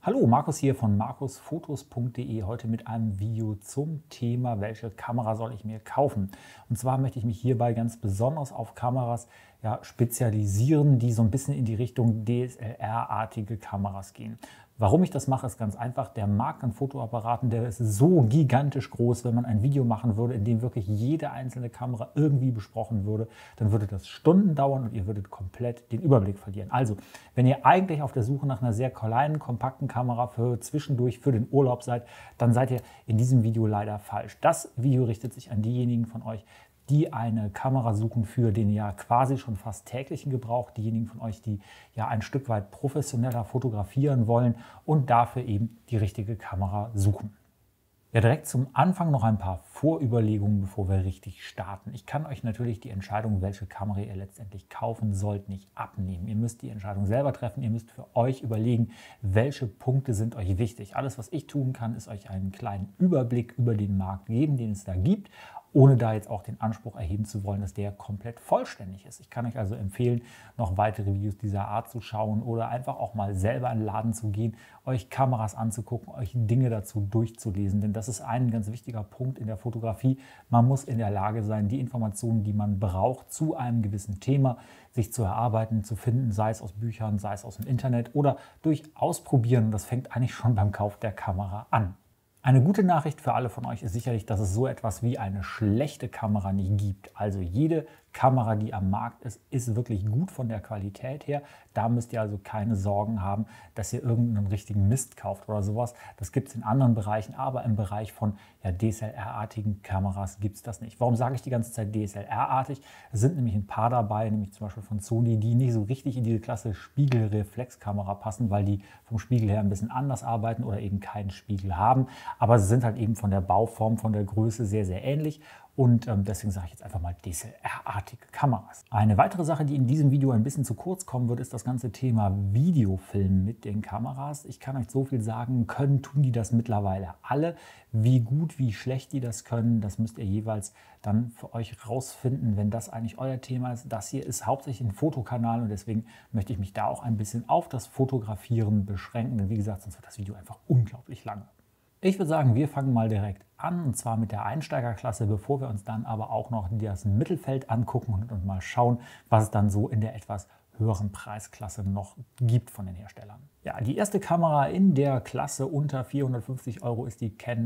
Hallo, Markus hier von markusfotos.de, heute mit einem Video zum Thema, welche Kamera soll ich mir kaufen. Und zwar möchte ich mich hierbei ganz besonders auf Kameras spezialisieren, die so ein bisschen in die Richtung DSLR-artige Kameras gehen. Warum ich das mache, ist ganz einfach. Der Markt an Fotoapparaten, der ist so gigantisch groß. Wenn man ein Video machen würde, in dem wirklich jede einzelne Kamera irgendwie besprochen würde, dann würde das Stunden dauern und ihr würdet komplett den Überblick verlieren. Also, wenn ihr eigentlich auf der Suche nach einer sehr kleinen, kompakten Kamera für zwischendurch, für den Urlaub seid, dann seid ihr in diesem Video leider falsch. Das Video richtet sich an diejenigen von euch, die eine Kamera suchen für den ja quasi schon fast täglichen Gebrauch, diejenigen von euch, die ja ein Stück weit professioneller fotografieren wollen und dafür eben die richtige Kamera suchen. Ja, direkt zum Anfang noch ein paar Vorüberlegungen, bevor wir richtig starten. Ich kann euch natürlich die Entscheidung, welche Kamera ihr letztendlich kaufen sollt, nicht abnehmen. Ihr müsst die Entscheidung selber treffen. Ihr müsst für euch überlegen, welche Punkte sind euch wichtig. Alles, was ich tun kann, ist euch einen kleinen Überblick über den Markt geben, den es da gibt, ohne da jetzt auch den Anspruch erheben zu wollen, dass der komplett vollständig ist. Ich kann euch also empfehlen, noch weitere Videos dieser Art zu schauen oder einfach auch mal selber in den Laden zu gehen, euch Kameras anzugucken, euch Dinge dazu durchzulesen. Denn das ist ein ganz wichtiger Punkt in der Fotografie. Man muss in der Lage sein, die Informationen, die man braucht, zu einem gewissen Thema sich zu erarbeiten, zu finden, sei es aus Büchern, sei es aus dem Internet oder durch Ausprobieren. Das fängt eigentlich schon beim Kauf der Kamera an. Eine gute Nachricht für alle von euch ist sicherlich, dass es so etwas wie eine schlechte Kamera nicht gibt. Also jede Kamera, die am Markt ist, ist wirklich gut von der Qualität her. Da müsst ihr also keine Sorgen haben, dass ihr irgendeinen richtigen Mist kauft oder sowas. Das gibt es in anderen Bereichen, aber im Bereich von DSLR-artigen Kameras gibt es das nicht. Warum sage ich die ganze Zeit DSLR-artig? Es sind nämlich ein paar dabei, nämlich zum Beispiel von Sony, die nicht so richtig in diese Klasse Spiegelreflexkamera passen, weil die vom Spiegel her ein bisschen anders arbeiten oder eben keinen Spiegel haben. Aber sie sind halt eben von der Bauform, von der Größe sehr, sehr ähnlich. Und deswegen sage ich jetzt einfach mal DSLR-artige Kameras. Eine weitere Sache, die in diesem Video ein bisschen zu kurz kommen wird, ist das ganze Thema Videofilm mit den Kameras. Ich kann euch so viel sagen, tun die das mittlerweile alle. Wie gut, wie schlecht die das können, das müsst ihr jeweils dann für euch rausfinden, wenn das eigentlich euer Thema ist. Das hier ist hauptsächlich ein Fotokanal und deswegen möchte ich mich da auch ein bisschen auf das Fotografieren beschränken. Denn wie gesagt, sonst wird das Video einfach unglaublich lange. Ich würde sagen, wir fangen mal direkt an, und zwar mit der Einsteigerklasse, bevor wir uns dann aber auch noch das Mittelfeld angucken und mal schauen, was es dann so in der etwas höheren Preisklasse noch gibt von den Herstellern. Ja, die erste Kamera in der Klasse unter 450 € ist die Canon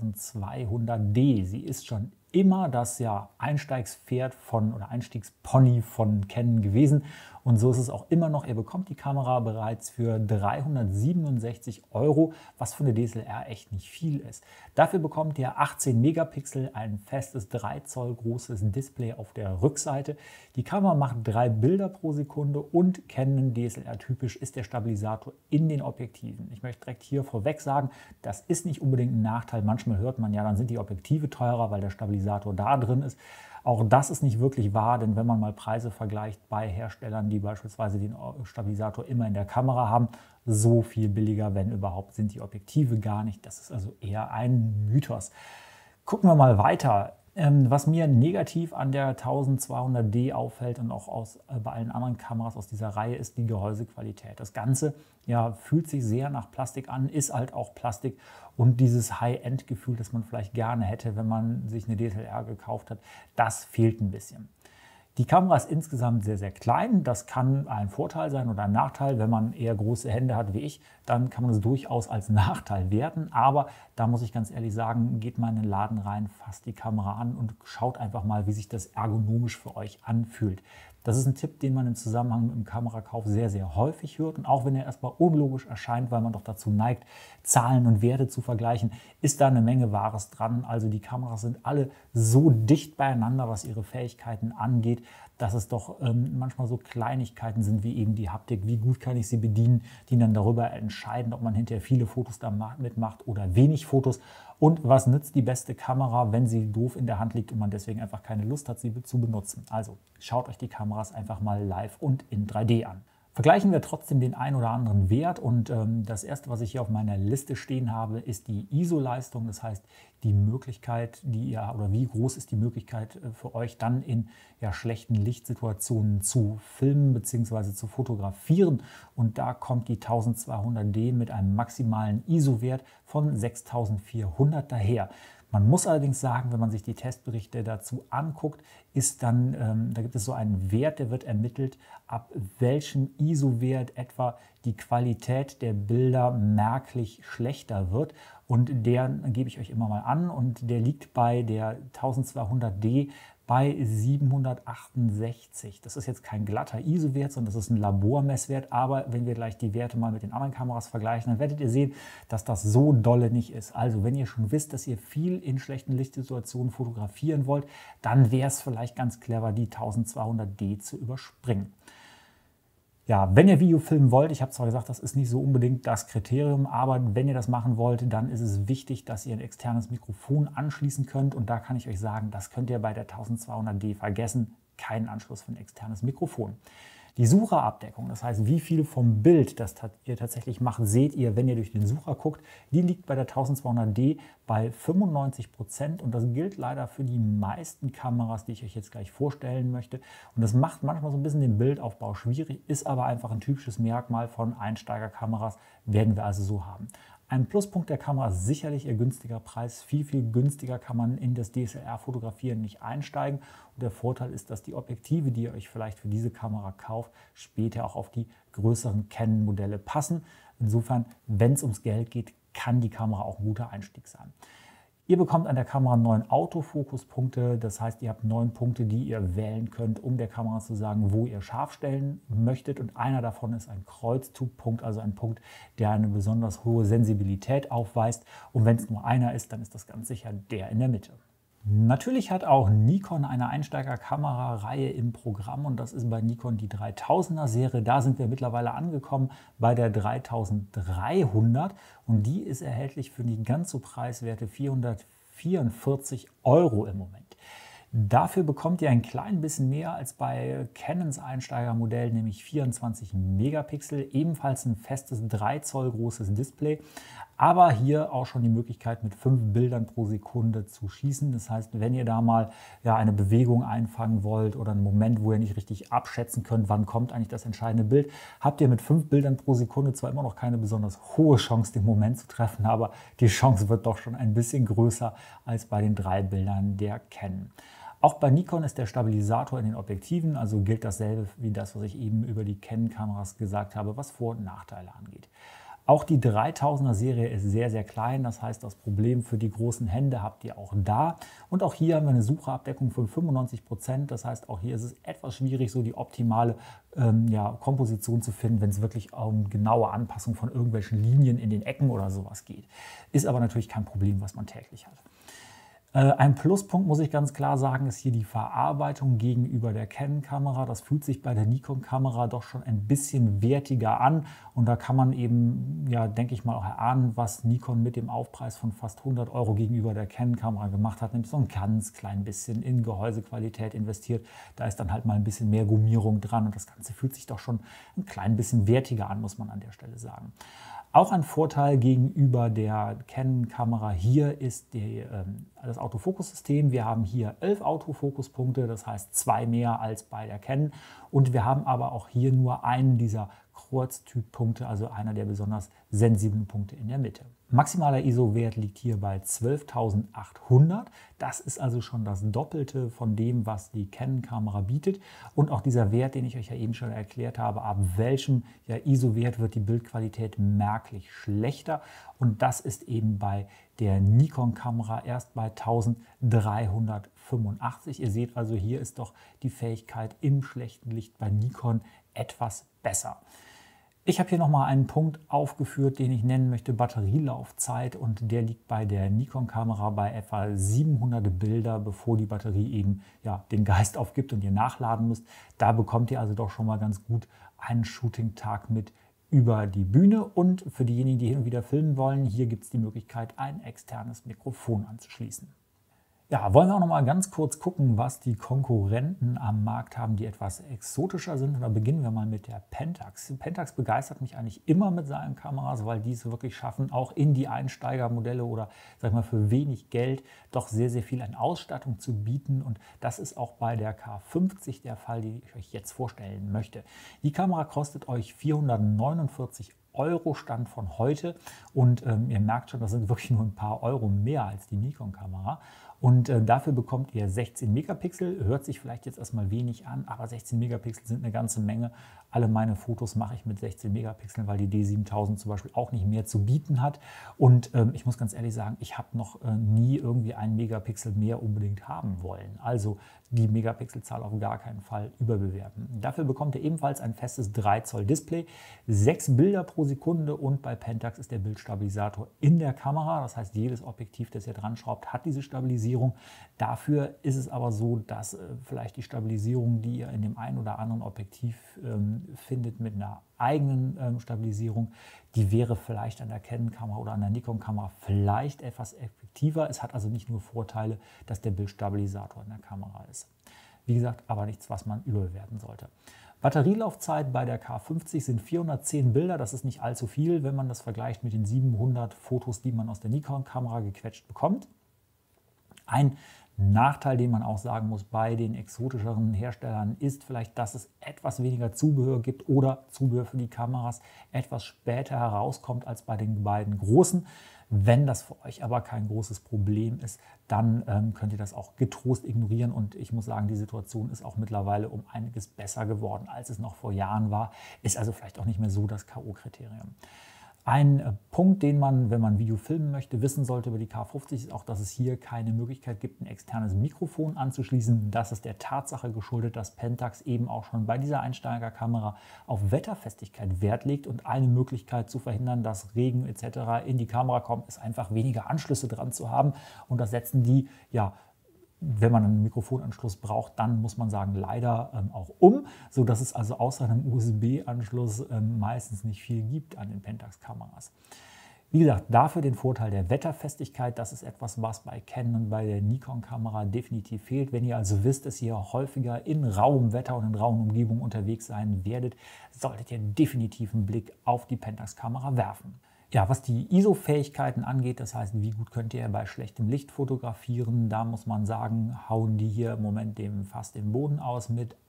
1200D. Sie ist schon immer das Einstiegspferd oder Einstiegspony von Canon gewesen. Und so ist es auch immer noch. Ihr bekommt die Kamera bereits für 367 €, was für eine DSLR echt nicht viel ist. Dafür bekommt ihr 18 Megapixel, ein festes 3 Zoll großes Display auf der Rückseite. Die Kamera macht 3 Bilder pro Sekunde und Canon DSLR typisch ist der Stabilisator in den Objektiven. Ich möchte direkt hier vorweg sagen, das ist nicht unbedingt ein Nachteil. Manchmal hört man ja, dann sind die Objektive teurer, weil der Stabilisator da drin ist. Auch das ist nicht wirklich wahr, denn wenn man mal Preise vergleicht bei Herstellern, die beispielsweise den Stabilisator immer in der Kamera haben, so viel billiger, wenn überhaupt, sind die Objektive gar nicht. Das ist also eher ein Mythos. Gucken wir mal weiter. Was mir negativ an der 1200D auffällt und auch bei allen anderen Kameras aus dieser Reihe, ist die Gehäusequalität. Das Ganze fühlt sich sehr nach Plastik an, ist halt auch Plastik, und dieses High-End-Gefühl, das man vielleicht gerne hätte, wenn man sich eine DSLR gekauft hat, das fehlt ein bisschen. Die Kamera ist insgesamt sehr, sehr klein. Das kann ein Vorteil sein oder ein Nachteil. Wenn man eher große Hände hat wie ich, dann kann man es durchaus als Nachteil werten. Aber da muss ich ganz ehrlich sagen, geht mal in den Laden rein, fasst die Kamera an und schaut einfach mal, wie sich das ergonomisch für euch anfühlt. Das ist ein Tipp, den man im Zusammenhang mit dem Kamerakauf sehr, sehr häufig hört. Und auch wenn er erstmal unlogisch erscheint, weil man doch dazu neigt, Zahlen und Werte zu vergleichen, ist da eine Menge Wahres dran. Also die Kameras sind alle so dicht beieinander, was ihre Fähigkeiten angeht, dass es doch manchmal so Kleinigkeiten sind, wie eben die Haptik, wie gut kann ich sie bedienen, die dann darüber entscheiden, ob man hinterher viele Fotos damit macht oder wenig Fotos. Und was nützt die beste Kamera, wenn sie doof in der Hand liegt und man deswegen einfach keine Lust hat, sie zu benutzen? Also schaut euch die Kameras einfach mal live und in 3D an. Vergleichen wir trotzdem den einen oder anderen Wert und das erste, was ich hier auf meiner Liste stehen habe, ist die ISO-Leistung. Das heißt, die Möglichkeit, wie groß ist die Möglichkeit für euch dann in schlechten Lichtsituationen zu filmen bzw. zu fotografieren. Und da kommt die 1200D mit einem maximalen ISO-Wert von 6400 daher. Man muss allerdings sagen, wenn man sich die Testberichte dazu anguckt, da gibt es so einen Wert, der wird ermittelt, ab welchem ISO-Wert etwa die Qualität der Bilder merklich schlechter wird. Und der gebe ich euch immer mal an und der liegt bei der 1200D bei 768. Das ist jetzt kein glatter ISO-Wert, sondern das ist ein Labormesswert. Aber wenn wir gleich die Werte mal mit den anderen Kameras vergleichen, dann werdet ihr sehen, dass das so dolle nicht ist. Also wenn ihr schon wisst, dass ihr viel in schlechten Lichtsituationen fotografieren wollt, dann wäre es vielleicht ganz clever, die 1200D zu überspringen. Ja, wenn ihr Video filmen wollt, ich habe zwar gesagt, das ist nicht so unbedingt das Kriterium, aber wenn ihr das machen wollt, dann ist es wichtig, dass ihr ein externes Mikrofon anschließen könnt. Und da kann ich euch sagen, das könnt ihr bei der 1200D vergessen, keinen Anschluss für ein externes Mikrofon. Die Sucherabdeckung, das heißt, wie viel vom Bild das ihr tatsächlich macht, seht ihr, wenn ihr durch den Sucher guckt. Die liegt bei der 1200D bei 95% und das gilt leider für die meisten Kameras, die ich euch jetzt gleich vorstellen möchte. Und das macht manchmal so ein bisschen den Bildaufbau schwierig, ist aber einfach ein typisches Merkmal von Einsteigerkameras, werden wir also so haben. Ein Pluspunkt der Kamera ist sicherlich ihr günstiger Preis. Viel, viel günstiger kann man in das DSLR-Fotografieren nicht einsteigen. Und der Vorteil ist, dass die Objektive, die ihr euch vielleicht für diese Kamera kauft, später auch auf die größeren Canon-Modelle passen. Insofern, wenn es ums Geld geht, kann die Kamera auch ein guter Einstieg sein. Ihr bekommt an der Kamera 9 Autofokuspunkte, das heißt, ihr habt 9 Punkte, die ihr wählen könnt, um der Kamera zu sagen, wo ihr scharf stellen möchtet. Und einer davon ist ein Kreuztugpunkt, also ein Punkt, der eine besonders hohe Sensibilität aufweist. Und wenn es nur einer ist, dann ist das ganz sicher der in der Mitte. Natürlich hat auch Nikon eine Einsteigerkamerareihe im Programm und das ist bei Nikon die 3000er Serie. Da sind wir mittlerweile angekommen bei der 3300 und die ist erhältlich für die ganz so preiswerte 444 € im Moment. Dafür bekommt ihr ein klein bisschen mehr als bei Canons Einsteigermodell, nämlich 24 Megapixel, ebenfalls ein festes 3 Zoll großes Display, aber hier auch schon die Möglichkeit mit 5 Bildern pro Sekunde zu schießen. Das heißt, wenn ihr da mal eine Bewegung einfangen wollt oder einen Moment, wo ihr nicht richtig abschätzen könnt, wann kommt eigentlich das entscheidende Bild, habt ihr mit 5 Bildern pro Sekunde zwar immer noch keine besonders hohe Chance, den Moment zu treffen, aber die Chance wird doch schon ein bisschen größer als bei den 3 Bildern der Canon. Auch bei Nikon ist der Stabilisator in den Objektiven, also gilt dasselbe wie das, was ich eben über die Canon-Kameras gesagt habe, was Vor- und Nachteile angeht. Auch die 3000er Serie ist sehr, sehr klein, das heißt, das Problem für die großen Hände habt ihr auch da. Und auch hier haben wir eine Sucherabdeckung von 95%, das heißt, auch hier ist es etwas schwierig, so die optimale Komposition zu finden, wenn es wirklich um genaue Anpassung von irgendwelchen Linien in den Ecken oder sowas geht. Ist aber natürlich kein Problem, was man täglich hat. Ein Pluspunkt, muss ich ganz klar sagen, ist hier die Verarbeitung gegenüber der Canon-Kamera. Das fühlt sich bei der Nikon-Kamera doch schon ein bisschen wertiger an. Und da kann man eben, denke ich mal, auch erahnen, was Nikon mit dem Aufpreis von fast 100 € gegenüber der Canon-Kamera gemacht hat. Nämlich so ein ganz klein bisschen in Gehäusequalität investiert. Da ist dann halt mal ein bisschen mehr Gummierung dran. Und das Ganze fühlt sich doch schon ein klein bisschen wertiger an, muss man an der Stelle sagen. Auch ein Vorteil gegenüber der Canon-Kamera hier ist das Autofokussystem. Wir haben hier 11 Autofokuspunkte, das heißt 2 mehr als bei der Canon. Und wir haben aber auch hier nur einen dieser Kreuztyppunkte, also einer der besonders sensiblen Punkte in der Mitte. Maximaler ISO-Wert liegt hier bei 12.800. Das ist also schon das Doppelte von dem, was die Canon-Kamera bietet. Und auch dieser Wert, den ich euch ja eben schon erklärt habe, ab welchem ISO-Wert wird die Bildqualität merklich schlechter. Und das ist eben bei der Nikon-Kamera erst bei 1385. Ihr seht also, hier ist doch die Fähigkeit im schlechten Licht bei Nikon etwas besser. Ich habe hier nochmal einen Punkt aufgeführt, den ich nennen möchte, Batterielaufzeit, und der liegt bei der Nikon-Kamera bei etwa 700 Bilder, bevor die Batterie eben den Geist aufgibt und ihr nachladen müsst. Da bekommt ihr also doch schon mal ganz gut einen Shooting-Tag mit über die Bühne, und für diejenigen, die hin und wieder filmen wollen, hier gibt es die Möglichkeit, ein externes Mikrofon anzuschließen. Ja, wollen wir auch noch mal ganz kurz gucken, was die Konkurrenten am Markt haben, die etwas exotischer sind. Und da beginnen wir mal mit der Pentax. Pentax begeistert mich eigentlich immer mit seinen Kameras, weil die es wirklich schaffen, auch in die Einsteigermodelle oder sag ich mal für wenig Geld doch sehr, sehr viel an Ausstattung zu bieten. Und das ist auch bei der K50 der Fall, die ich euch jetzt vorstellen möchte. Die Kamera kostet euch 449 Euro Stand von heute und ihr merkt schon, das sind wirklich nur ein paar Euro mehr als die Nikon-Kamera. Und dafür bekommt ihr 16 Megapixel, hört sich vielleicht jetzt erstmal wenig an, aber 16 Megapixel sind eine ganze Menge. Alle meine Fotos mache ich mit 16 Megapixeln, weil die D7000 zum Beispiel auch nicht mehr zu bieten hat. Und ich muss ganz ehrlich sagen, ich habe noch nie irgendwie einen Megapixel mehr unbedingt haben wollen. Also die Megapixelzahl auf gar keinen Fall überbewerten. Dafür bekommt ihr ebenfalls ein festes 3 Zoll Display, 6 Bilder pro Sekunde und bei Pentax ist der Bildstabilisator in der Kamera. Das heißt, jedes Objektiv, das ihr dran schraubt, hat diese Stabilisierung. Dafür ist es aber so, dass vielleicht die Stabilisierung, die ihr in dem einen oder anderen Objektiv findet mit einer eigenen Stabilisierung, die wäre vielleicht an der Canon-Kamera oder an der Nikon-Kamera vielleicht etwas effektiver. Es hat also nicht nur Vorteile, dass der Bildstabilisator in der Kamera ist. Wie gesagt, aber nichts, was man überbewerten sollte. Batterielaufzeit bei der K50 sind 410 Bilder. Das ist nicht allzu viel, wenn man das vergleicht mit den 700 Fotos, die man aus der Nikon-Kamera gequetscht bekommt. Ein Nachteil, den man auch sagen muss bei den exotischeren Herstellern, ist vielleicht, dass es etwas weniger Zubehör gibt oder Zubehör für die Kameras etwas später herauskommt als bei den beiden großen. Wenn das für euch aber kein großes Problem ist, dann könnt ihr das auch getrost ignorieren. Und ich muss sagen, die Situation ist auch mittlerweile um einiges besser geworden, als es noch vor Jahren war. Ist also vielleicht auch nicht mehr so das K.O.-Kriterium. Ein Punkt, den man, wenn man ein Video filmen möchte, wissen sollte über die K50, ist auch, dass es hier keine Möglichkeit gibt, ein externes Mikrofon anzuschließen. Das ist der Tatsache geschuldet, dass Pentax eben auch schon bei dieser Einsteigerkamera auf Wetterfestigkeit Wert legt. Und eine Möglichkeit zu verhindern, dass Regen etc. in die Kamera kommt, ist einfach weniger Anschlüsse dran zu haben. Und das setzen die, ja, wenn man einen Mikrofonanschluss braucht, dann muss man sagen, leider auch um, sodass es also außer einem USB-Anschluss meistens nicht viel gibt an den Pentax-Kameras. Wie gesagt, dafür den Vorteil der Wetterfestigkeit, das ist etwas, was bei Canon und bei der Nikon-Kamera definitiv fehlt. Wenn ihr also wisst, dass ihr häufiger in rauem Wetter und in rauen Umgebungen unterwegs sein werdet, solltet ihr definitiv einen Blick auf die Pentax-Kamera werfen. Ja, was die ISO-Fähigkeiten angeht, das heißt, wie gut könnt ihr bei schlechtem Licht fotografieren, da muss man sagen, hauen die hier im Moment fast den Boden aus mit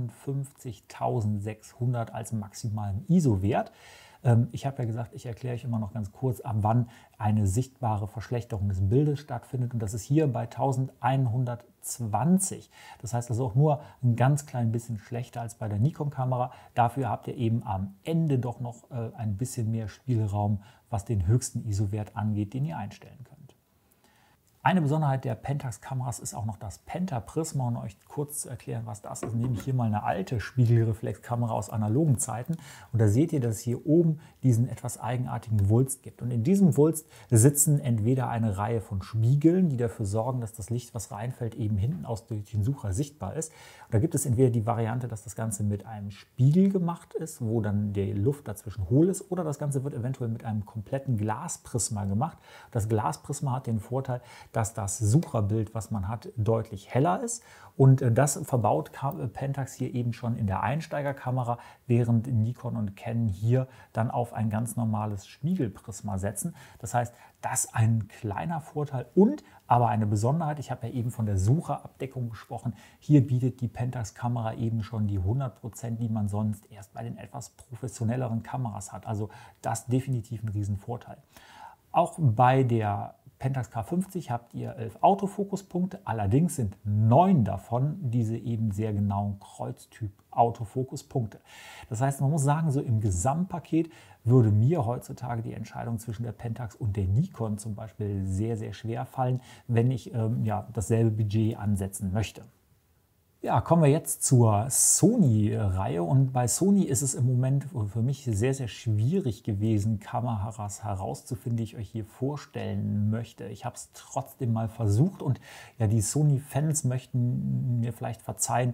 51.600 als maximalen ISO-Wert. Ich habe ja gesagt, ich erkläre euch immer noch ganz kurz, ab wann eine sichtbare Verschlechterung des Bildes stattfindet. Und das ist hier bei 1120. Das heißt also auch nur ein ganz klein bisschen schlechter als bei der Nikon-Kamera. Dafür habt ihr eben am Ende doch noch ein bisschen mehr Spielraum, was den höchsten ISO-Wert angeht, den ihr einstellen könnt. Eine Besonderheit der Pentax-Kameras ist auch noch das Pentaprisma. Um euch kurz zu erklären, was das ist, nehme ich hier mal eine alte Spiegelreflexkamera aus analogen Zeiten. Und da seht ihr, dass es hier oben diesen etwas eigenartigen Wulst gibt. Und in diesem Wulst sitzen entweder eine Reihe von Spiegeln, die dafür sorgen, dass das Licht, was reinfällt, eben hinten aus durch den Sucher sichtbar ist. Und da gibt es entweder die Variante, dass das Ganze mit einem Spiegel gemacht ist, wo dann die Luft dazwischen hohl ist, oder das Ganze wird eventuell mit einem kompletten Glasprisma gemacht. Das Glasprisma hat den Vorteil, dass das Sucherbild, was man hat, deutlich heller ist. Und das verbaut Pentax hier eben schon in der Einsteigerkamera, während Nikon und Canon hier dann auf ein ganz normales Spiegelprisma setzen. Das heißt, das ist ein kleiner Vorteil und aber eine Besonderheit. Ich habe ja eben von der Sucherabdeckung gesprochen. Hier bietet die Pentax-Kamera eben schon die 100%, die man sonst erst bei den etwas professionelleren Kameras hat. Also das ist definitiv ein Riesenvorteil. Auch bei der Pentax K50 habt ihr 11 Autofokuspunkte, allerdings sind 9 davon diese eben sehr genauen Kreuztyp-Autofokuspunkte. Das heißt, man muss sagen, so im Gesamtpaket würde mir heutzutage die Entscheidung zwischen der Pentax und der Nikon zum Beispiel sehr, sehr schwer fallen, wenn ich dasselbe Budget ansetzen möchte. Ja, kommen wir jetzt zur Sony-Reihe und bei Sony ist es im Moment für mich sehr, sehr schwierig gewesen, Kameras herauszufinden, die ich euch hier vorstellen möchte. Ich habe es trotzdem mal versucht und ja, die Sony-Fans möchten mir vielleicht verzeihen,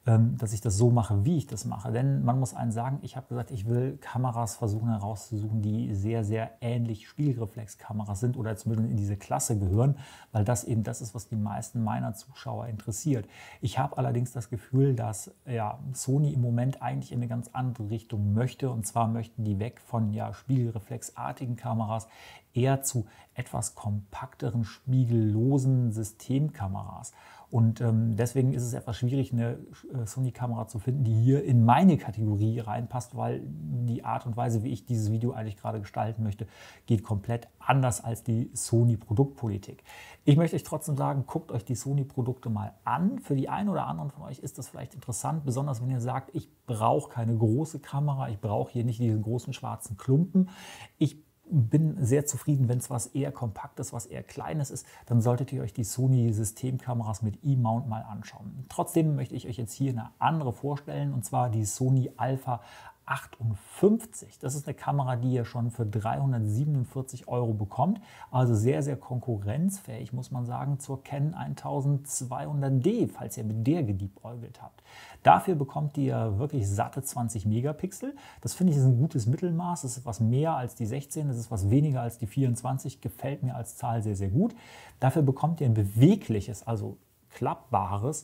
dass ich das so mache, wie ich das mache. Denn man muss einen sagen, ich habe gesagt, ich will Kameras versuchen herauszusuchen, die sehr, sehr ähnlich Spiegelreflexkameras sind oder zumindest in diese Klasse gehören, weil das eben das ist, was die meisten meiner Zuschauer interessiert. Ich habe allerdings das Gefühl, dass Sony im Moment eigentlich in eine ganz andere Richtung möchte. Und zwar möchten die weg von spiegelreflexartigen Kameras eher zu etwas kompakteren, spiegellosen Systemkameras. Und deswegen ist es etwas schwierig, eine Sony-Kamera zu finden, die hier in meine Kategorie reinpasst, weil die Art und Weise, wie ich dieses Video eigentlich gerade gestalten möchte, geht komplett anders als die Sony-Produktpolitik. Ich möchte euch trotzdem sagen, guckt euch die Sony-Produkte mal an. Für die einen oder anderen von euch ist das vielleicht interessant, besonders wenn ihr sagt, ich brauche keine große Kamera, ich brauche hier nicht diesen großen schwarzen Klumpen. Ich bin sehr zufrieden, wenn es was eher Kompaktes, was eher Kleines ist, dann solltet ihr euch die Sony-Systemkameras mit E-Mount mal anschauen. Trotzdem möchte ich euch jetzt hier eine andere vorstellen, und zwar die Sony Alpha 58. Das ist eine Kamera, die ihr schon für 347 € bekommt. Also sehr, sehr konkurrenzfähig, muss man sagen, zur Canon 1200D, falls ihr mit der geliebäugelt habt. Dafür bekommt ihr wirklich satte 20 Megapixel. Das finde ich ist ein gutes Mittelmaß. Das ist was mehr als die 16, das ist was weniger als die 24. Gefällt mir als Zahl sehr, sehr gut. Dafür bekommt ihr ein bewegliches, also klappbares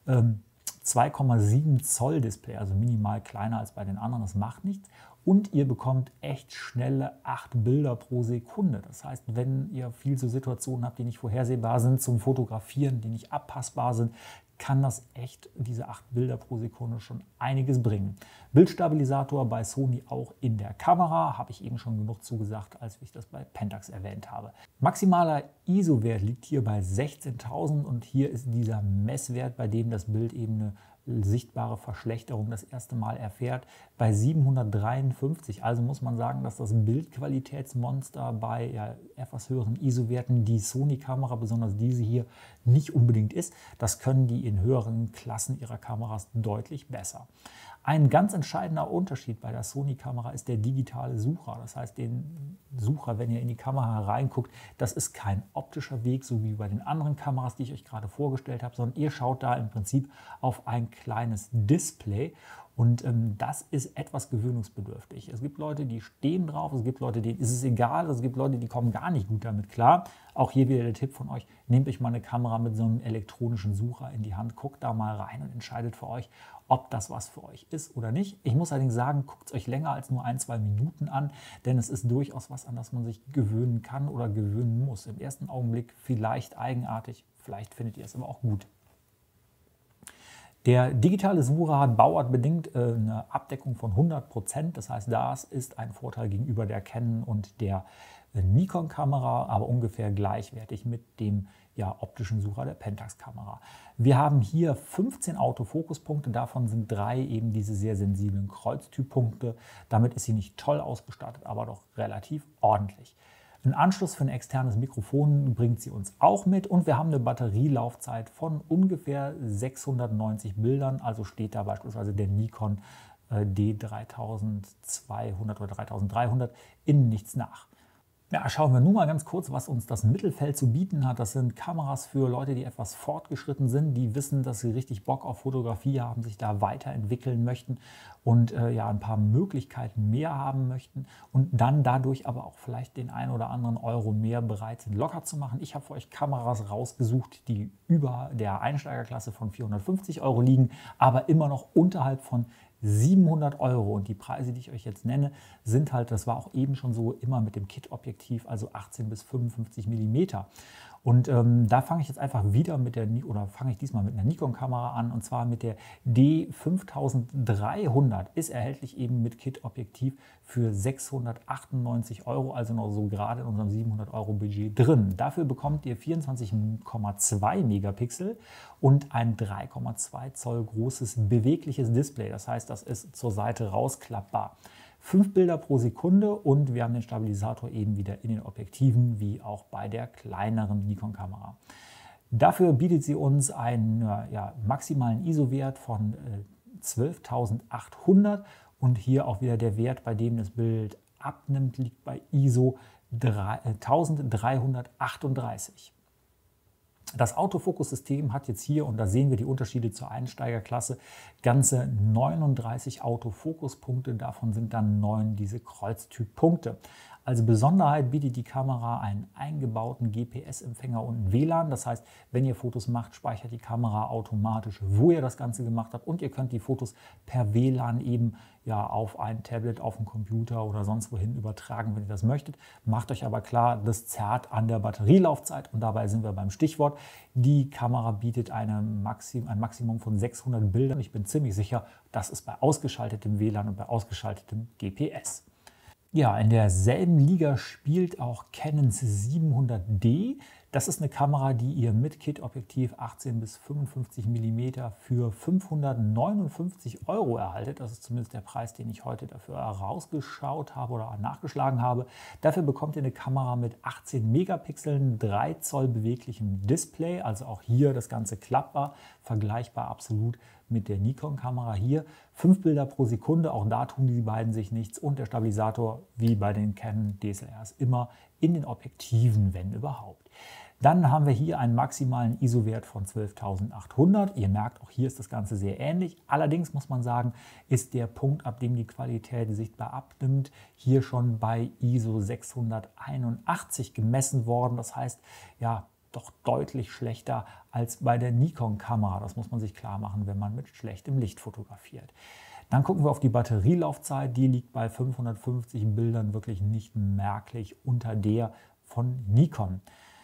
2,7 Zoll Display, also minimal kleiner als bei den anderen, das macht nichts. Und ihr bekommt echt schnelle 8 Bilder pro Sekunde. Das heißt, wenn ihr viel so Situationen habt, die nicht vorhersehbar sind zum Fotografieren, die nicht abpassbar sind, kann das echt, diese 8 Bilder pro Sekunde, schon einiges bringen. Bildstabilisator bei Sony auch in der Kamera, habe ich eben schon genug zugesagt, als ich das bei Pentax erwähnt habe. Maximaler ISO-Wert liegt hier bei 16.000 und hier ist dieser Messwert, bei dem das Bild eben eine sichtbare Verschlechterung das erste Mal erfährt, bei 753. Also muss man sagen, dass das Bildqualitätsmonster bei etwas höheren ISO-Werten die Sony-Kamera, besonders diese hier, nicht unbedingt ist. Das können die in höheren Klassen ihrer Kameras deutlich besser. Ein ganz entscheidender Unterschied bei der Sony-Kamera ist der digitale Sucher. Das heißt, den Sucher, wenn ihr in die Kamera reinguckt, das ist kein optischer Weg, so wie bei den anderen Kameras, die ich euch gerade vorgestellt habe, sondern ihr schaut da im Prinzip auf ein kleines Display. Und das ist etwas gewöhnungsbedürftig. Es gibt Leute, die stehen drauf, es gibt Leute, denen ist es egal, es gibt Leute, die kommen gar nicht gut damit klar. Auch hier wieder der Tipp von euch, nehmt euch mal eine Kamera mit so einem elektronischen Sucher in die Hand, guckt da mal rein und entscheidet für euch, ob das was für euch ist oder nicht. Ich muss allerdings sagen, guckt es euch länger als nur 1-2 Minuten an, denn es ist durchaus was, an das man sich gewöhnen kann oder gewöhnen muss. Im ersten Augenblick vielleicht eigenartig, vielleicht findet ihr es aber auch gut. Der digitale Sucher hat bauartbedingt eine Abdeckung von 100%. Das heißt, das ist ein Vorteil gegenüber der Canon und der Nikon-Kamera, aber ungefähr gleichwertig mit dem optischen Sucher der Pentax-Kamera. Wir haben hier 15 Autofokuspunkte, davon sind 3 eben diese sehr sensiblen Kreuztyppunkte. Damit ist sie nicht toll ausgestattet, aber doch relativ ordentlich. Einen Anschluss für ein externes Mikrofon bringt sie uns auch mit und wir haben eine Batterielaufzeit von ungefähr 690 Bildern, also steht da beispielsweise der Nikon D3200 oder 3300 in nichts nach. Ja, schauen wir nun mal ganz kurz, was uns das Mittelfeld zu bieten hat. Das sind Kameras für Leute, die etwas fortgeschritten sind, die wissen, dass sie richtig Bock auf Fotografie haben, sich da weiterentwickeln möchten und ein paar Möglichkeiten mehr haben möchten und dann dadurch aber auch vielleicht den einen oder anderen Euro mehr bereit sind, locker zu machen. Ich habe für euch Kameras rausgesucht, die über der Einsteigerklasse von 450 € liegen, aber immer noch unterhalb von 700 € und die Preise, die ich euch jetzt nenne, sind halt, das war auch eben schon so, immer mit dem Kit-Objektiv, also 18 bis 55 mm. Und da fange ich jetzt einfach wieder mit fange ich diesmal mit einer Nikon-Kamera an, und zwar mit der D5300. Ist erhältlich eben mit Kit-Objektiv für 698 €, also noch so gerade in unserem 700 € Budget drin. Dafür bekommt ihr 24,2 Megapixel und ein 3,2 Zoll großes bewegliches Display. Das heißt, das ist zur Seite rausklappbar. 5 Bilder pro Sekunde und wir haben den Stabilisator eben wieder in den Objektiven, wie auch bei der kleineren Nikon-Kamera. Dafür bietet sie uns einen maximalen ISO-Wert von 12.800 und hier auch wieder der Wert, bei dem das Bild abnimmt, liegt bei ISO 1338. Das Autofokussystem hat jetzt hier, und da sehen wir die Unterschiede zur Einsteigerklasse, ganze 39 Autofokuspunkte. Davon sind dann 9 diese Kreuztyppunkte. Als Besonderheit bietet die Kamera einen eingebauten GPS-Empfänger und ein WLAN. Das heißt, wenn ihr Fotos macht, speichert die Kamera automatisch, wo ihr das Ganze gemacht habt. Und ihr könnt die Fotos per WLAN eben auf ein Tablet, auf einen Computer oder sonst wohin übertragen, wenn ihr das möchtet. Macht euch aber klar, das zerrt an der Batterielaufzeit. Und dabei sind wir beim Stichwort. Die Kamera bietet ein Maximum von 600 Bildern. Ich bin ziemlich sicher, das ist bei ausgeschaltetem WLAN und bei ausgeschaltetem GPS. Ja, in derselben Liga spielt auch Canon 700D. Das ist eine Kamera, die ihr mit Kit-Objektiv 18 bis 55 mm für 559 € erhaltet. Das ist zumindest der Preis, den ich heute dafür herausgeschaut habe oder nachgeschlagen habe. Dafür bekommt ihr eine Kamera mit 18 Megapixeln, 3 Zoll beweglichem Display, also auch hier das Ganze klappbar, vergleichbar absolut mit der Nikon-Kamera hier. 5 Bilder pro Sekunde, auch da tun die beiden sich nichts. Und der Stabilisator, wie bei den Canon DSLRs, immer in den Objektiven, wenn überhaupt. Dann haben wir hier einen maximalen ISO-Wert von 12.800. Ihr merkt, auch hier ist das Ganze sehr ähnlich. Allerdings muss man sagen, ist der Punkt, ab dem die Qualität sichtbar abnimmt, hier schon bei ISO 681 gemessen worden. Das heißt, ja, doch deutlich schlechter als bei der Nikon-Kamera. Das muss man sich klar machen, wenn man mit schlechtem Licht fotografiert. Dann gucken wir auf die Batterielaufzeit. Die liegt bei 550 Bildern wirklich nicht merklich unter der von Nikon.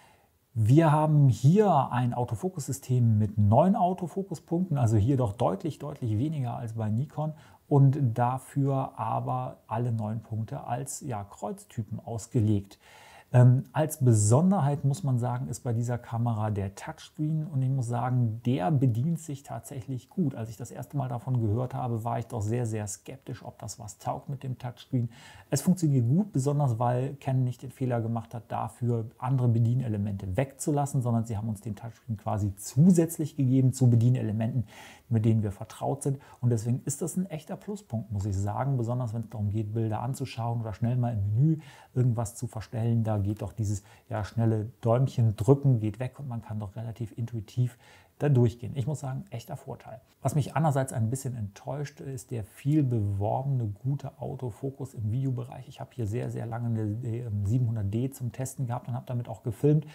Wir haben hier ein Autofokussystem mit 9 Autofokuspunkten, also hier doch deutlich weniger als bei Nikon und dafür aber alle 9 Punkte als Kreuztypen ausgelegt. Als Besonderheit muss man sagen, ist bei dieser Kamera der Touchscreen und ich muss sagen, der bedient sich tatsächlich gut. Als ich das erste Mal davon gehört habe, war ich doch sehr skeptisch, ob das was taugt mit dem Touchscreen. Es funktioniert gut, besonders weil Canon nicht den Fehler gemacht hat, dafür andere Bedienelemente wegzulassen, sondern sie haben uns den Touchscreen quasi zusätzlich gegeben zu Bedienelementen, mit denen wir vertraut sind. Und deswegen ist das ein echter Pluspunkt, muss ich sagen, besonders wenn es darum geht, Bilder anzuschauen oder schnell mal im Menü irgendwas zu verstellen. Da geht doch dieses schnelle Däumchen drücken, geht weg und man kann doch relativ intuitiv da durchgehen. Ich muss sagen, echter Vorteil. Was mich andererseits ein bisschen enttäuscht, ist der viel beworbene gute Autofokus im Videobereich. Ich habe hier sehr lange eine 700D zum Testen gehabt und habe damit auch gefilmt.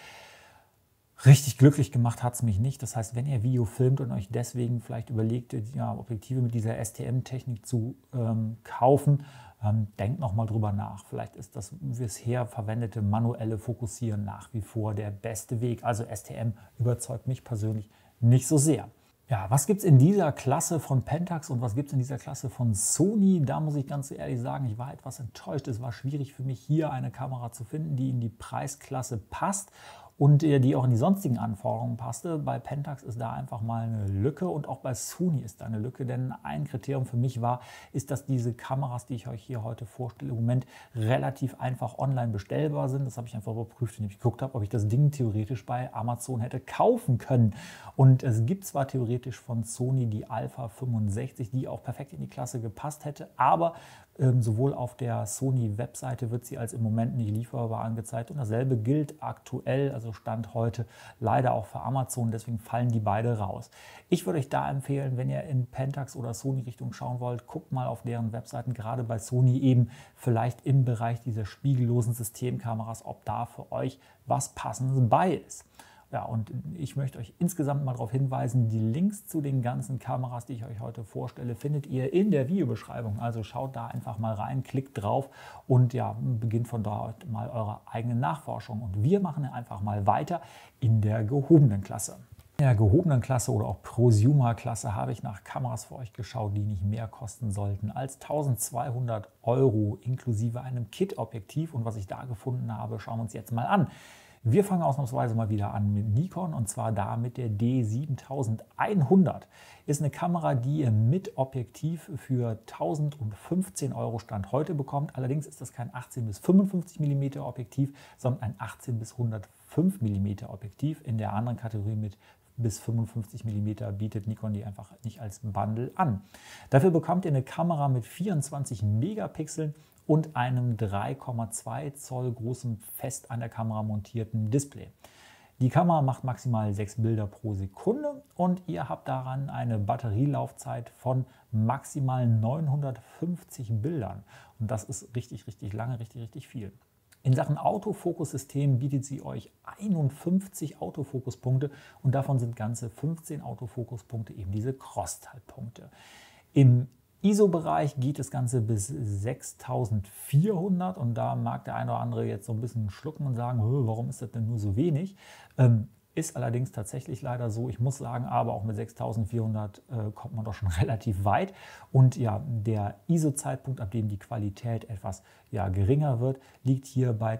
Richtig glücklich gemacht hat es mich nicht. Das heißt, wenn ihr Video filmt und euch deswegen vielleicht überlegt, Objektive mit dieser STM-Technik zu kaufen, denkt nochmal drüber nach. Vielleicht ist das bisher verwendete manuelle Fokussieren nach wie vor der beste Weg. Also STM überzeugt mich persönlich nicht so sehr. Ja, was gibt es in dieser Klasse von Pentax und was gibt es in dieser Klasse von Sony? Da muss ich ganz ehrlich sagen, ich war etwas enttäuscht. Es war schwierig für mich, hier eine Kamera zu finden, die in die Preisklasse passt und die auch in die sonstigen Anforderungen passte. Bei Pentax ist da einfach mal eine Lücke und auch bei Sony ist da eine Lücke, denn ein Kriterium für mich ist, dass diese Kameras, die ich euch hier heute vorstelle, im Moment relativ einfach online bestellbar sind. Das habe ich einfach überprüft, indem ich geguckt habe, ob ich das Ding theoretisch bei Amazon hätte kaufen können. Und es gibt zwar theoretisch von Sony die Alpha 65, die auch perfekt in die Klasse gepasst hätte, aber sowohl auf der Sony-Webseite wird sie als im Moment nicht lieferbar angezeigt und dasselbe gilt aktuell, also Stand heute, leider auch für Amazon, deswegen fallen die beide raus. Ich würde euch da empfehlen, wenn ihr in Pentax oder Sony-Richtung schauen wollt, guckt mal auf deren Webseiten, gerade bei Sony eben vielleicht im Bereich dieser spiegellosen Systemkameras, ob da für euch was Passendes bei ist. Ja, und ich möchte euch insgesamt mal darauf hinweisen, die Links zu den ganzen Kameras, die ich euch heute vorstelle, findet ihr in der Videobeschreibung. Also schaut da einfach mal rein, klickt drauf und beginnt von dort mal eure eigene Nachforschung. Und wir machen einfach mal weiter in der gehobenen Klasse. In der gehobenen Klasse oder auch Prosumer-Klasse habe ich nach Kameras für euch geschaut, die nicht mehr kosten sollten als 1.200 € inklusive einem Kit-Objektiv. Und was ich da gefunden habe, schauen wir uns jetzt mal an. Wir fangen ausnahmsweise mal wieder an mit Nikon und zwar da mit der D7100. Ist eine Kamera, die ihr mit Objektiv für 1.015 € Stand heute bekommt. Allerdings ist das kein 18 bis 55 mm Objektiv, sondern ein 18 bis 105 mm Objektiv. In der anderen Kategorie mit bis 55 mm bietet Nikon die einfach nicht als Bundle an. Dafür bekommt ihr eine Kamera mit 24 Megapixeln und einem 3,2 Zoll großen fest an der Kamera montierten Display. Die Kamera macht maximal 6 Bilder pro Sekunde und ihr habt daran eine Batterielaufzeit von maximal 950 Bildern. Und das ist richtig, richtig lange, richtig, richtig viel. In Sachen Autofokussystem bietet sie euch 51 Autofokuspunkte und davon sind ganze 15 Autofokuspunkte eben diese Crosstype-Punkte. Im ISO-Bereich geht das Ganze bis 6400 und da mag der eine oder andere jetzt so ein bisschen schlucken und sagen, warum ist das denn nur so wenig? Ist allerdings tatsächlich leider so. Ich muss sagen, aber auch mit 6400 kommt man doch schon relativ weit. Und ja, der ISO-Zeitpunkt, ab dem die Qualität etwas geringer wird, liegt hier bei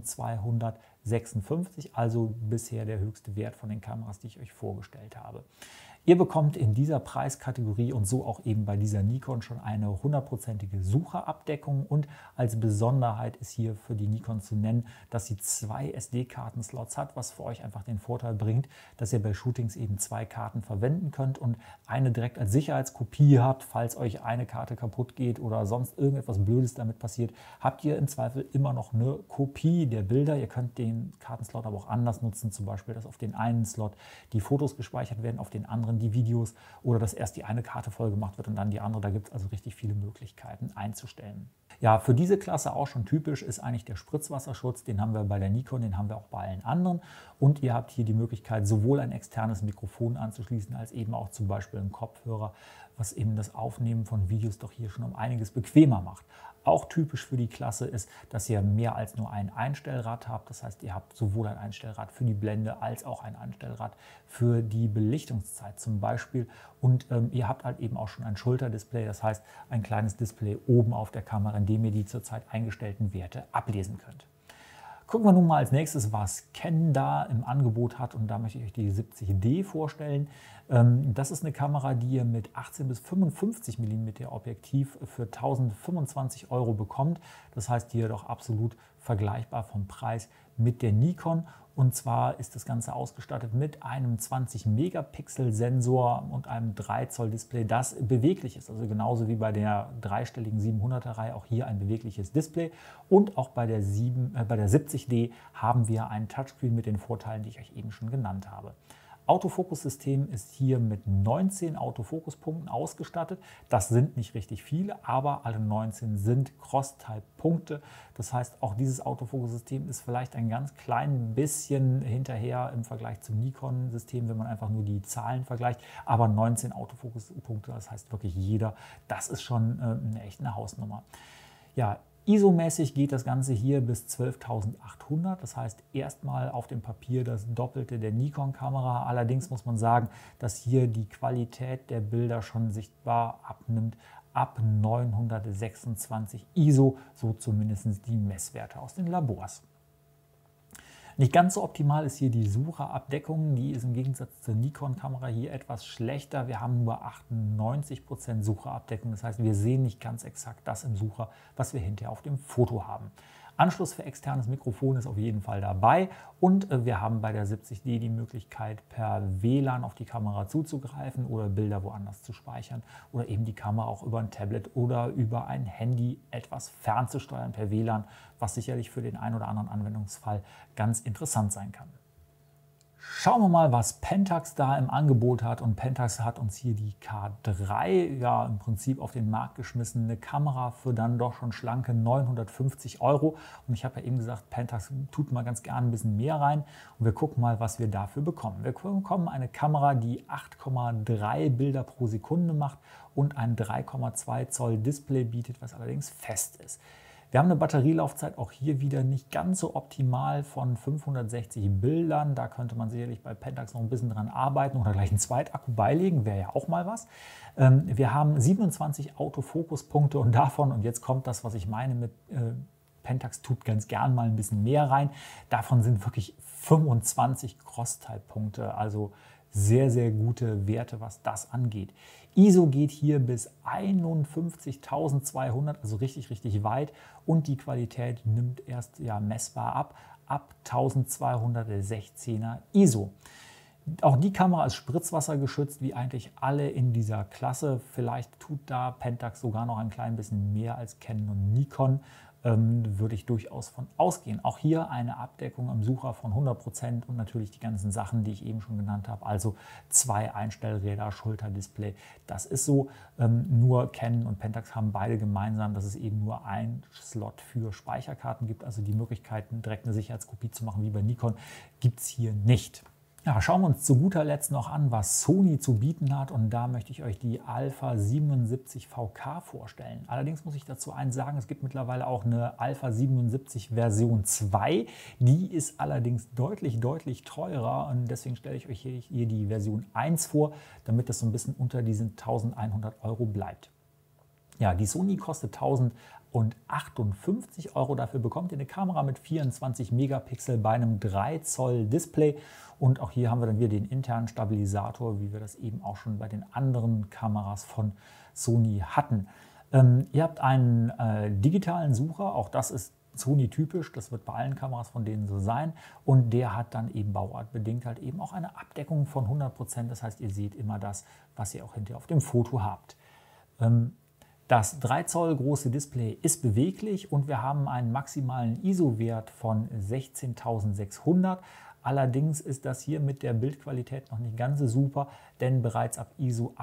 1256, also bisher der höchste Wert von den Kameras, die ich euch vorgestellt habe. Ihr bekommt in dieser Preiskategorie und so auch eben bei dieser Nikon schon eine 100%ige Sucherabdeckung und als Besonderheit ist hier für die Nikon zu nennen, dass sie 2 SD-Karten-Slots hat, was für euch einfach den Vorteil bringt, dass ihr bei Shootings eben 2 Karten verwenden könnt und eine direkt als Sicherheitskopie habt, falls euch eine Karte kaputt geht oder sonst irgendetwas Blödes damit passiert, habt ihr im Zweifel immer noch eine Kopie der Bilder. Ihr könnt den Kartenslot aber auch anders nutzen, zum Beispiel, dass auf den einen Slot die Fotos gespeichert werden, auf den anderen die Videos oder dass erst die eine Karte voll gemacht wird und dann die andere. Da gibt es also richtig viele Möglichkeiten einzustellen. Ja, für diese Klasse auch schon typisch ist eigentlich der Spritzwasserschutz. Den haben wir bei der Nikon, den haben wir auch bei allen anderen. Und ihr habt hier die Möglichkeit, sowohl ein externes Mikrofon anzuschließen, als eben auch zum Beispiel einen Kopfhörer, was eben das Aufnehmen von Videos doch hier schon um einiges bequemer macht. Auch typisch für die Klasse ist, dass ihr mehr als nur ein Einstellrad habt. Das heißt, ihr habt sowohl ein Einstellrad für die Blende als auch ein Einstellrad für die Belichtungszeit zum Beispiel. Und ihr habt halt eben auch schon ein Schulterdisplay, das heißt ein kleines Display oben auf der Kamera, in dem ihr die zurzeit eingestellten Werte ablesen könnt. Gucken wir nun mal als nächstes, was Canon da im Angebot hat und da möchte ich euch die 70D vorstellen. Das ist eine Kamera, die ihr mit 18 bis 55 mm Objektiv für 1025 € bekommt. Das heißt hier doch absolut vergleichbar vom Preis mit der Nikon. Und zwar ist das Ganze ausgestattet mit einem 20-Megapixel-Sensor und einem 3 Zoll Display, das beweglich ist. Also genauso wie bei der dreistelligen 700er-Reihe auch hier ein bewegliches Display. Und auch bei der 70D haben wir einen Touchscreen mit den Vorteilen, die ich euch eben schon genannt habe. Autofokussystem ist hier mit 19 Autofokuspunkten ausgestattet. Das sind nicht richtig viele, aber alle 19 sind Cross-Type-Punkte. Das heißt, auch dieses Autofokussystem ist vielleicht ein ganz klein bisschen hinterher im Vergleich zum Nikon-System, wenn man einfach nur die Zahlen vergleicht. Aber 19 Autofokuspunkte, das heißt wirklich jeder, das ist schon echt eine Hausnummer. Ja, ISO-mäßig geht das Ganze hier bis 12.800, das heißt erstmal auf dem Papier das Doppelte der Nikon-Kamera. Allerdings muss man sagen, dass hier die Qualität der Bilder schon sichtbar abnimmt ab 926 ISO, so zumindest die Messwerte aus den Labors. Nicht ganz so optimal ist hier die Sucherabdeckung, die ist im Gegensatz zur Nikon-Kamera hier etwas schlechter. Wir haben nur 98% Sucherabdeckung, das heißt, wir sehen nicht ganz exakt das im Sucher, was wir hinterher auf dem Foto haben. Anschluss für externes Mikrofon ist auf jeden Fall dabei und wir haben bei der 70D die Möglichkeit, per WLAN auf die Kamera zuzugreifen oder Bilder woanders zu speichern oder eben die Kamera auch über ein Tablet oder über ein Handy etwas fernzusteuern per WLAN, was sicherlich für den einen oder anderen Anwendungsfall ganz interessant sein kann. Schauen wir mal, was Pentax da im Angebot hat. Und Pentax hat uns hier die K3 ja im Prinzip auf den Markt geschmissen. Eine Kamera für dann doch schon schlanke 950 €. Und ich habe ja eben gesagt, Pentax tut mal ganz gerne ein bisschen mehr rein. Und wir gucken mal, was wir dafür bekommen. Wir bekommen eine Kamera, die 8,3 Bilder pro Sekunde macht und ein 3,2 Zoll Display bietet, was allerdings fest ist. Wir haben eine Batterielaufzeit auch hier wieder nicht ganz so optimal von 560 Bildern. Da könnte man sicherlich bei Pentax noch ein bisschen dran arbeiten oder gleich einen Zweitakku beilegen, wäre ja auch mal was. Wir haben 27 Autofokuspunkte und davon, und jetzt kommt das, was ich meine mit Pentax tut ganz gern mal ein bisschen mehr rein, davon sind wirklich 25 Cross-Type-Punkte, also sehr, sehr gute Werte, was das angeht. ISO geht hier bis 51.200, also richtig, richtig weit. Und die Qualität nimmt erst messbar ab 1216er ISO. Auch die Kamera ist spritzwassergeschützt, wie eigentlich alle in dieser Klasse. Vielleicht tut da Pentax sogar noch ein klein bisschen mehr als Canon und Nikon. würde ich durchaus von ausgehen. Auch hier eine Abdeckung am Sucher von 100% und natürlich die ganzen Sachen, die ich eben schon genannt habe. Also 2 Einstellräder, Schulterdisplay. Das ist so. Nur Canon und Pentax haben beide gemeinsam, dass es eben nur ein Slot für Speicherkarten gibt. Also die Möglichkeiten, direkt eine Sicherheitskopie zu machen wie bei Nikon, gibt es hier nicht. Ja, schauen wir uns zu guter Letzt noch an, was Sony zu bieten hat, und da möchte ich euch die Alpha 77 VK vorstellen. Allerdings muss ich dazu eins sagen, es gibt mittlerweile auch eine Alpha 77 Version 2, die ist allerdings deutlich teurer, und deswegen stelle ich euch hier die Version 1 vor, damit das so ein bisschen unter diesen 1100 € bleibt. Ja, die Sony kostet 1058 €. Dafür bekommt ihr eine Kamera mit 24 Megapixel bei einem 3 Zoll Display. Und auch hier haben wir dann wieder den internen Stabilisator, wie wir das eben auch schon bei den anderen Kameras von Sony hatten. Ihr habt einen digitalen Sucher, auch das ist Sony typisch, das wird bei allen Kameras von denen so sein. Und der hat dann eben bauartbedingt halt eben auch eine Abdeckung von 100%. Das heißt, ihr seht immer das, was ihr auch hinterher auf dem Foto habt. Das 3 Zoll große Display ist beweglich und wir haben einen maximalen ISO-Wert von 16.600. Allerdings ist das hier mit der Bildqualität noch nicht ganz so super, denn bereits ab ISO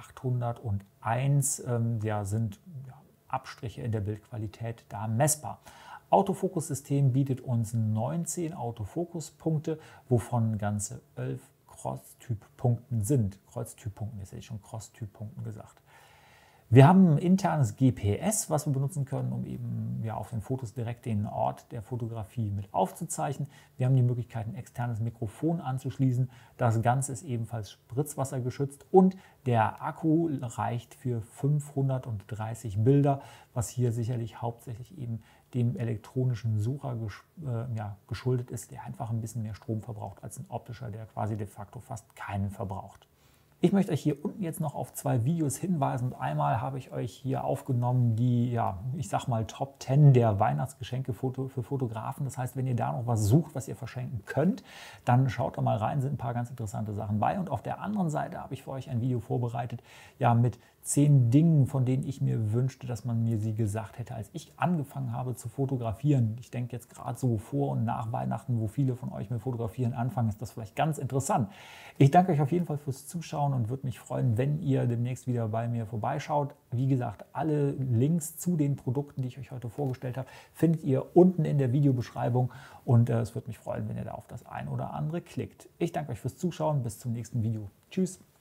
801 sind Abstriche in der Bildqualität da messbar. Autofokussystem bietet uns 19 Autofokuspunkte, wovon ganze 11 Cross-Typ-Punkten sind. Kreuztyppunkten, jetzt hätte ich schon Cross-Typ-Punkten gesagt. Wir haben ein internes GPS, was wir benutzen können, um eben auf den Fotos direkt den Ort der Fotografie mit aufzuzeichnen. Wir haben die Möglichkeit, ein externes Mikrofon anzuschließen. Das Ganze ist ebenfalls spritzwassergeschützt und der Akku reicht für 530 Bilder, was hier sicherlich hauptsächlich eben dem elektronischen Sucher geschuldet ist, der einfach ein bisschen mehr Strom verbraucht als ein optischer, der quasi de facto fast keinen verbraucht. Ich möchte euch hier unten jetzt noch auf 2 Videos hinweisen. Einmal habe ich euch hier aufgenommen die, ich sag mal Top 10 der Weihnachtsgeschenke für Fotografen. Das heißt, wenn ihr da noch was sucht, was ihr verschenken könnt, dann schaut da mal rein, sind ein paar ganz interessante Sachen bei. Und auf der anderen Seite habe ich für euch ein Video vorbereitet, mit 10 Dingen, von denen ich mir wünschte, dass man mir sie gesagt hätte, als ich angefangen habe zu fotografieren. Ich denke jetzt gerade so vor und nach Weihnachten, wo viele von euch mit Fotografieren anfangen, ist das vielleicht ganz interessant. Ich danke euch auf jeden Fall fürs Zuschauen und würde mich freuen, wenn ihr demnächst wieder bei mir vorbeischaut. Wie gesagt, alle Links zu den Produkten, die ich euch heute vorgestellt habe, findet ihr unten in der Videobeschreibung und es würde mich freuen, wenn ihr da auf das ein oder andere klickt. Ich danke euch fürs Zuschauen, bis zum nächsten Video. Tschüss!